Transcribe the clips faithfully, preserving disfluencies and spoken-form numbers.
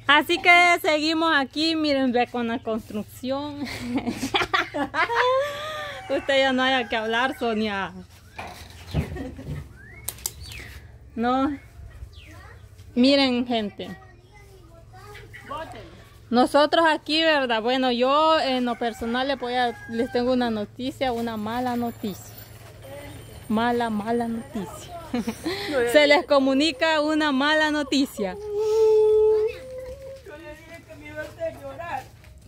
Así que seguimos aquí, miren, ve con la construcción. Usted ya no haya que hablar, Sonia. No. Miren, gente. Nosotros aquí, ¿verdad? Bueno, yo en lo personal les, voy a, les tengo una noticia, una mala noticia. Mala, mala noticia. Se les comunica una mala noticia. Yo le dije que me iba a hacer llorar.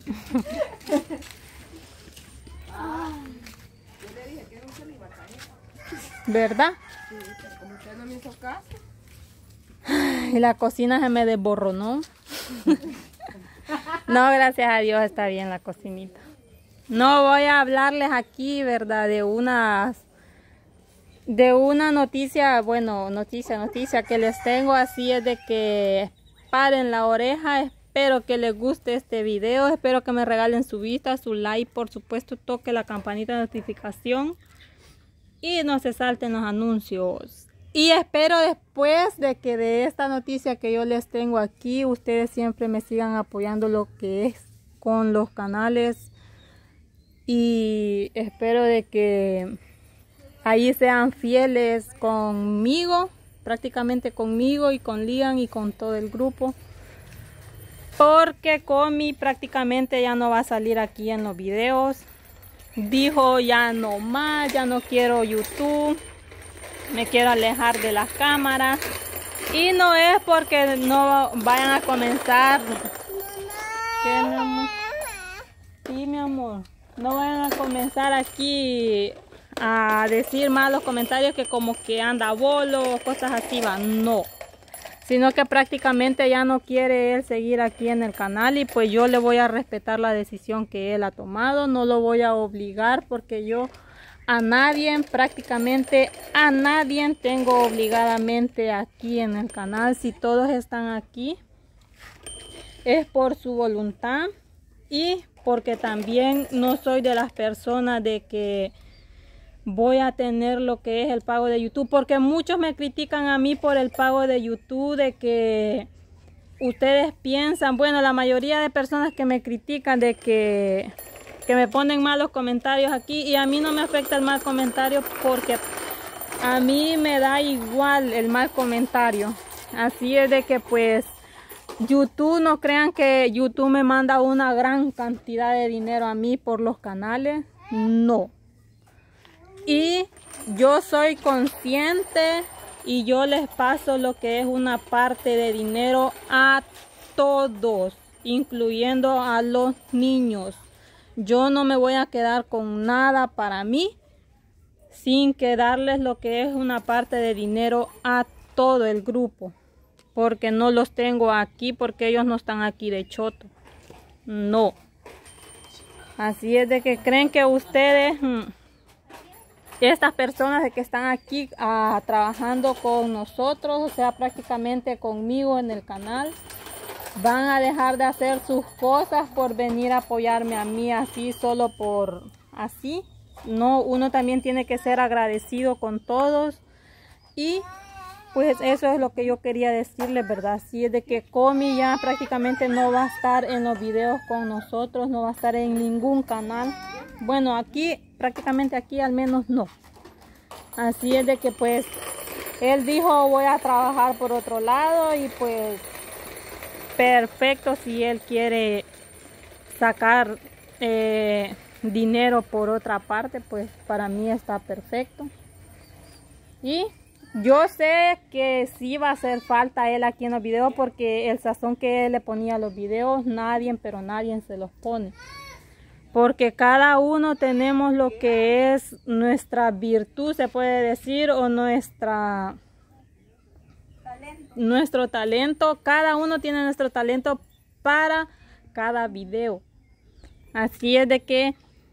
Yo le dije que no se le iba a caer. ¿Verdad? Sí, pero como usted no me hizo caso. Y la cocina se me desborronó. No, gracias a Dios está bien la cocinita. No voy a hablarles aquí, ¿verdad? De unas... De una noticia, bueno, noticia, noticia que les tengo, así es de que paren la oreja. Espero que les guste este video, espero que me regalen su vista, su like, por supuesto toque la campanita de notificación y no se salten los anuncios. Y espero después de que de esta noticia que yo les tengo aquí, ustedes siempre me sigan apoyando lo que es con los canales y espero de que ahí sean fieles conmigo, prácticamente conmigo y con Lian y con todo el grupo. Porque Comi prácticamente ya no va a salir aquí en los videos. Dijo ya no más, ya no quiero YouTube. Me quiero alejar de las cámaras. Y no es porque no vayan a comenzar. ¿Qué, mi amor? Sí, mi amor. No vayan a comenzar aquí a decir malos comentarios que como que anda bolo o cosas así, va, no, sino que prácticamente ya no quiere él seguir aquí en el canal y pues yo le voy a respetar la decisión que él ha tomado, no lo voy a obligar porque yo a nadie, prácticamente a nadie tengo obligadamente aquí en el canal. Si todos están aquí es por su voluntad y porque también no soy de las personas de que voy a tener lo que es el pago de YouTube, porque muchos me critican a mí por el pago de YouTube, de que ustedes piensan, bueno, la mayoría de personas que me critican de que, que me ponen malos comentarios aquí, y a mí no me afecta el mal comentario porque a mí me da igual el mal comentario. Así es de que pues YouTube, no crean que YouTube me manda una gran cantidad de dinero a mí por los canales, no. Y yo soy consciente y yo les paso lo que es una parte de dinero a todos, incluyendo a los niños. Yo no me voy a quedar con nada para mí sin que darles lo que es una parte de dinero a todo el grupo. Porque no los tengo aquí, porque ellos no están aquí de choto. No. Así es de que creen que ustedes... Estas personas de que están aquí uh, trabajando con nosotros, o sea, prácticamente conmigo en el canal, van a dejar de hacer sus cosas por venir a apoyarme a mí así, solo por así. No, uno también tiene que ser agradecido con todos. Y pues eso es lo que yo quería decirles, ¿verdad? Así es de que Comi ya prácticamente no va a estar en los videos con nosotros, no va a estar en ningún canal. Bueno, aquí, prácticamente aquí al menos no. Así es de que pues él dijo voy a trabajar por otro lado y pues perfecto, si él quiere sacar eh, dinero por otra parte, pues para mí está perfecto. Y yo sé que sí va a hacer falta él aquí en los videos porque el sazón que él le ponía a los videos, nadie, pero nadie se los pone. Porque cada uno tenemos lo que es nuestra virtud, se puede decir, o nuestra, talento. nuestro talento. Cada uno tiene nuestro talento para cada video. Así es de que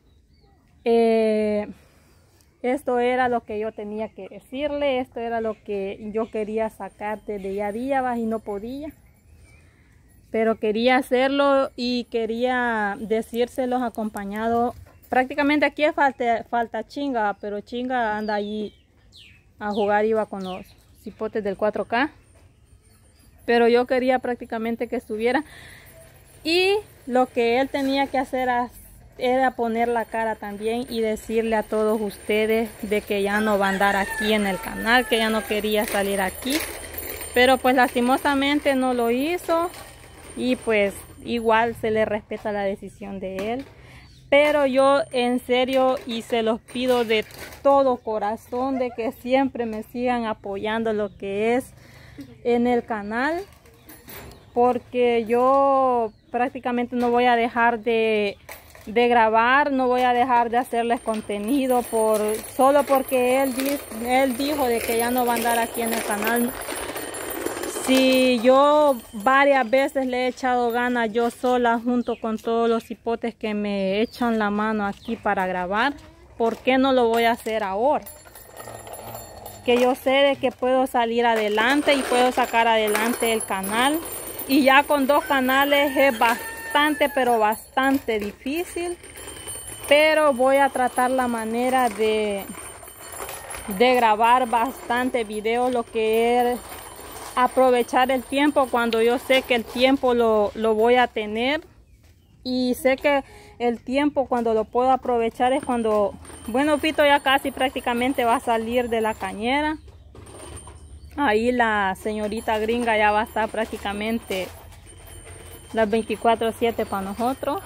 eh, esto era lo que yo tenía que decirle, esto era lo que yo quería sacar desde ya día y no podía. Pero quería hacerlo y quería decírselos acompañado. Prácticamente aquí falta, falta Chinga, pero Chinga anda allí a jugar, iba con los cipotes del cuatro K. pero yo quería prácticamente que estuviera. Y lo que él tenía que hacer era poner la cara también y decirle a todos ustedes de que ya no va a andar aquí en el canal, que ya no quería salir aquí. Pero pues lastimosamente no lo hizo y pues igual se le respeta la decisión de él. Pero yo en serio y se los pido de todo corazón de que siempre me sigan apoyando lo que es en el canal. Porque yo prácticamente no voy a dejar de, de grabar, no voy a dejar de hacerles contenido por solo porque él, él dijo de que ya no va a andar aquí en el canal. Si yo varias veces le he echado ganas yo sola junto con todos los hipotes que me echan la mano aquí para grabar, ¿por qué no lo voy a hacer ahora? Que yo sé de que puedo salir adelante y puedo sacar adelante el canal. Y ya con dos canales es bastante, pero bastante difícil. Pero voy a tratar la manera de, de grabar bastante videos, lo que es aprovechar el tiempo cuando yo sé que el tiempo lo, lo voy a tener. Y sé que el tiempo cuando lo puedo aprovechar es cuando, bueno, Pito ya casi prácticamente va a salir de la cañera. Ahí la señorita gringa ya va a estar prácticamente las veinticuatro siete para nosotros.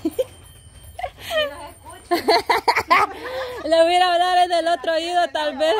Le voy a hablar desde el otro oído tal vez.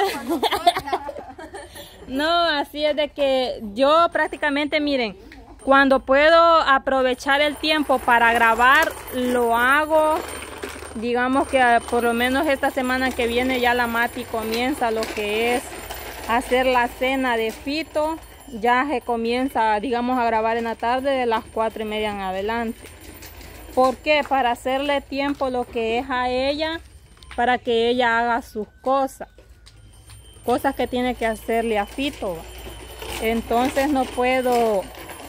No, así es de que yo prácticamente, miren, cuando puedo aprovechar el tiempo para grabar, lo hago. Digamos que por lo menos esta semana que viene ya la Mati comienza lo que es hacer la cena de Fito. Ya se comienza, digamos, a grabar en la tarde de las cuatro y media en adelante. ¿Por qué? Para hacerle tiempo lo que es a ella, para que ella haga sus cosas. Cosas que tiene que hacerle a Fito. Entonces no puedo...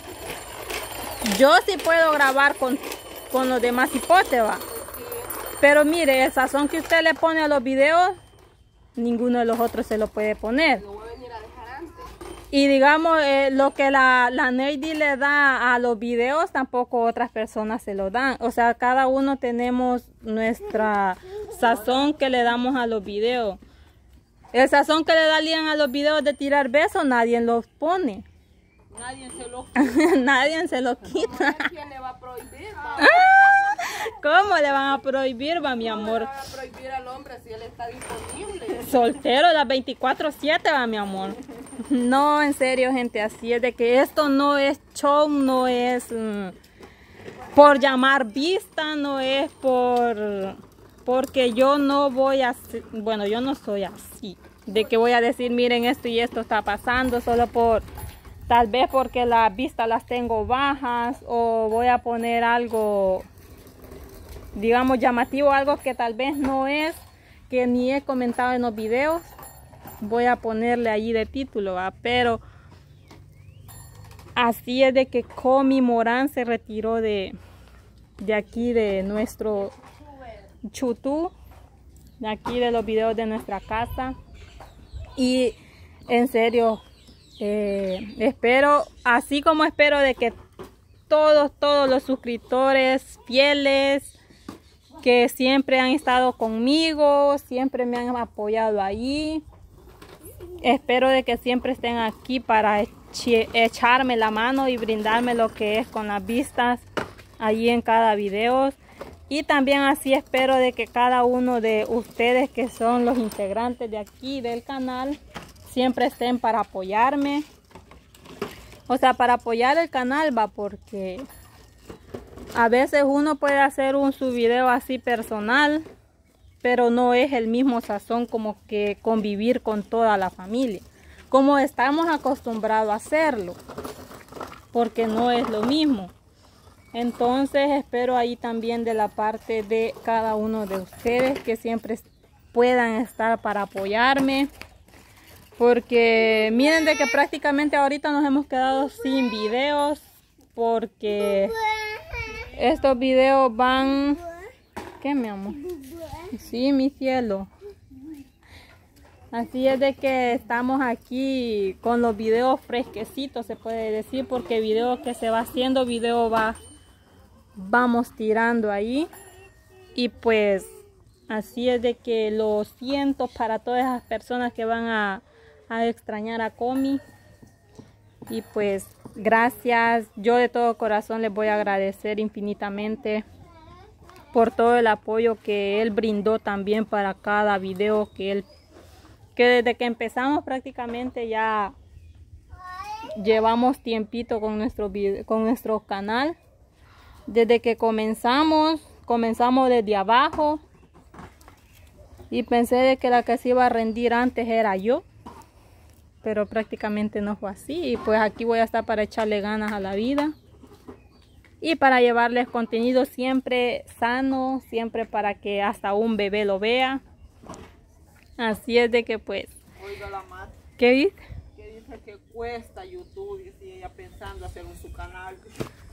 Yo sí puedo grabar con, con los demás hipotes, ¿va? Pero mire, el sazón que usted le pone a los videos, ninguno de los otros se lo puede poner. Y digamos, eh, lo que la, la Neidy le da a los videos, tampoco otras personas se lo dan. O sea, cada uno tenemos nuestra sazón que le damos a los videos. El sazón que le darían a los videos de tirar besos, nadie los pone. Nadie se lo quita. Nadie se lo quita. ¿Quién le va a prohibir? Va? ¿Cómo le van a prohibir, va, mi amor? ¿Cómo le van a prohibir al hombre si él está disponible? Soltero las veinticuatro siete, va, mi amor. No, en serio, gente, así es de que esto no es show, no es um, por llamar vista, no es por... Porque yo no voy a... Bueno, yo no soy así. De que voy a decir, miren, esto y esto está pasando solo por... Tal vez porque las vistas las tengo bajas o voy a poner algo, digamos, llamativo, algo que tal vez no es, que ni he comentado en los videos. Voy a ponerle ahí de título, ¿va? Pero así es de que Comi Morán se retiró de, de aquí, de nuestro chutú, de aquí de los videos de nuestra casa. Y en serio... Eh, espero, así como espero de que todos, todos los suscriptores fieles que siempre han estado conmigo, siempre me han apoyado ahí, espero de que siempre estén aquí para echarme la mano y brindarme lo que es con las vistas allí en cada video. Y también así espero de que cada uno de ustedes que son los integrantes de aquí del canal siempre estén para apoyarme, o sea, para apoyar el canal, va, porque a veces uno puede hacer un su video así personal, pero no es el mismo sazón como que convivir con toda la familia, como estamos acostumbrados a hacerlo, porque no es lo mismo. Entonces espero ahí también de la parte de cada uno de ustedes que siempre puedan estar para apoyarme. Porque miren de que prácticamente ahorita nos hemos quedado sin videos. Porque estos videos van... ¿Qué, mi amor? Sí, mi cielo. Así es de que estamos aquí con los videos fresquecitos, se puede decir, porque video que se va haciendo, video va, vamos tirando ahí. Y pues así es de que lo siento para todas esas personas que van a, a extrañar a Comi. Y pues gracias, yo de todo corazón les voy a agradecer infinitamente por todo el apoyo que él brindó también para cada video que él, que desde que empezamos prácticamente ya llevamos tiempito con nuestro, con nuestro canal. Desde que comenzamos, comenzamos desde abajo y pensé de que la que se iba a rendir antes era yo, pero prácticamente no fue así. Y pues aquí voy a estar para echarle ganas a la vida y para llevarles contenido siempre sano, siempre para que hasta un bebé lo vea. Así es de que pues... Oiga la madre. ¿Qué dice? Que dice que cuesta YouTube y sigue ella pensando hacer un su canal.